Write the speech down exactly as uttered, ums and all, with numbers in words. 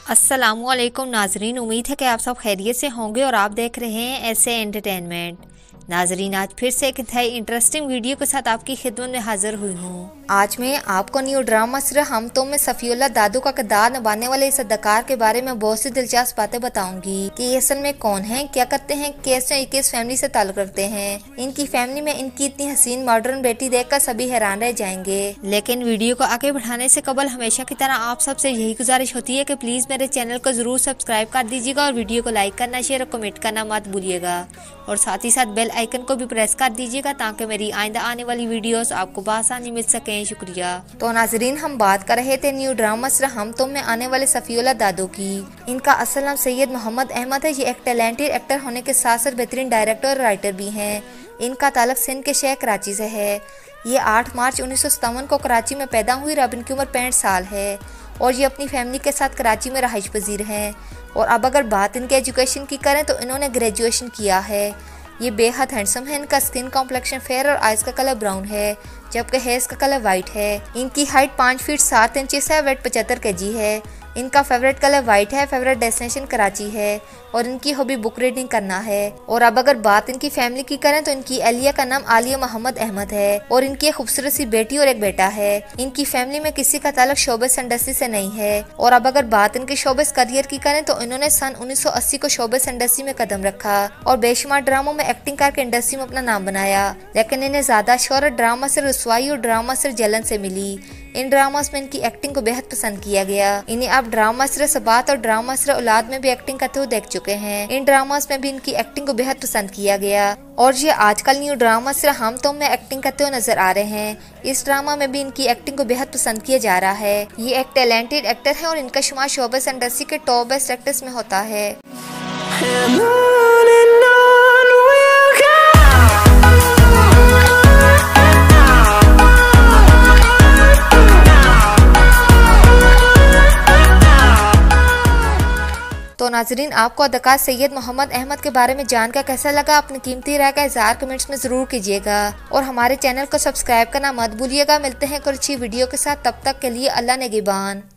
अस्सलामुअलैकुम नाजरीन, उम्मीद है कि आप सब खैरियत से होंगे और आप देख रहे हैं ऐसे एंटरटेनमेंट। नाजरीन, आज फिर से एक इंतहाई इंटरेस्टिंग वीडियो के साथ आपकी खिदमत में हाजिर हुई हूँ। आज मैं आपको न्यू ड्रामा सिर्फ हम तुम में सफीउल्लाह दादू का किरदार निभाने वाले इस अदाकार के बारे में बहुत सी दिलचस्प बातें बताऊंगी कि ये असल में कौन है, क्या करते हैं, कैसे किस फैमिली से ताल्लुक रखते हैं। इनकी फैमिली में इनकी इतनी हसीन मॉडर्न बेटी देखकर सभी हैरान रह जाएंगे। लेकिन वीडियो को आगे बढ़ाने से कबल हमेशा की तरह आप सबसे यही गुजारिश होती है कि प्लीज मेरे चैनल को जरूर सब्सक्राइब कर दीजिएगा और वीडियो को लाइक करना, शेयर और कमेंट करना मत भूलिएगा और साथ ही साथ बेल आइकन को भी प्रेस कर दीजिएगा ताकि मेरी आइंदा आने वाली वीडियोस आपको बआसानी मिल सकें। शुक्रिया। तो नाजरीन, हम बात कर रहे थे न्यू ड्रामा सिर्फ हम तुम में आने वाले सफीउल्लाह दादू की। इनका असल नाम सैयद मोहम्मद अहमद है। ये एक टैलेंटेड एक्टर होने के साथ साथ बेहतरीन डायरेक्टर और राइटर भी हैं। इनका ताल्लुक सिंध के शहर कराची से है। ये आठ मार्च उन्नीस सौ सत्तावन को कराची में पैदा हुई। अब इनकी उम्र पैंठ साल है और ये अपनी फैमिली के साथ कराची में रहाइश पजीर हैं। और अब अगर बात इनके एजुकेशन की करें तो इन्होंने ग्रेजुएशन किया है। ये बेहद हैंडसम है। इनका स्किन कॉम्प्लेक्शन फेयर और आइज का कलर ब्राउन है जबकि हेयर्स का कलर वाइट है। इनकी हाइट पाँच फीट सात इंचेस है। वेट पचहत्तर के जी है। इनका फेवरेट कलर वाइट है। फेवरेट डेस्टिनेशन कराची है और इनकी हॉबी बुक रीडिंग करना है। और अब अगर बात इनकी फैमिली की करें तो इनकी अलिया का नाम आलिया मोहम्मद अहमद है और इनकी एक खूबसूरत सी बेटी और एक बेटा है। इनकी फैमिली में किसी का ताल्लुक शोबिस इंडस्ट्री से नहीं है। और अब अगर बात इनके शोबिस करियर की करें तो इन्होंने सन उन्नीस सौ अस्सी को शोबिस इंडस्ट्री में कदम रखा और बेशुमार ड्रामों में एक्टिंग करके इंडस्ट्री में अपना नाम बनाया। लेकिन इन्हें ज्यादा शोहरत ड्रामा से रुसवाई और ड्रामा से जलन से मिली। इन ड्रामास में इनकी एक्टिंग को बेहद पसंद किया गया। इन्हें अब ड्रामा सिर्फ सबात और ड्रामा सिर्फ औलाद में भी एक्टिंग करते हुए देख चुके हैं। इन ड्रामास में भी इनकी एक्टिंग को बेहद पसंद किया गया और ये आजकल न्यू ड्रामा सिर्फ हम तुम में एक्टिंग करते हुए नजर आ रहे हैं। इस ड्रामा में भी इनकी एक्टिंग को बेहद पसंद किया जा रहा है। ये एक टैलेंटेड एक्टर है और इनका शुमार शोबिस इंडस्ट्री के टॉप बेस्ट एक्टर्स में होता है। तो नाजरीन, आपको अदाकार सैयद मोहम्मद अहमद के बारे में जानकर कैसा लगा? अपनी कीमती राय का इज़हार कमेंट्स में जरूर कीजिएगा और हमारे चैनल को सब्सक्राइब करना मत भूलिएगा। मिलते हैं कुछ अच्छी वीडियो के साथ, तब तक के लिए अल्लाह निगहबान।